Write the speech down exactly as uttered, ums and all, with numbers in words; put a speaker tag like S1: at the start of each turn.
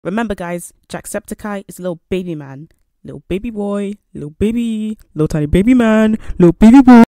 S1: Remember guys, Jacksepticeye is a little baby man. Little baby boy, little baby, little tiny baby man, little baby boy.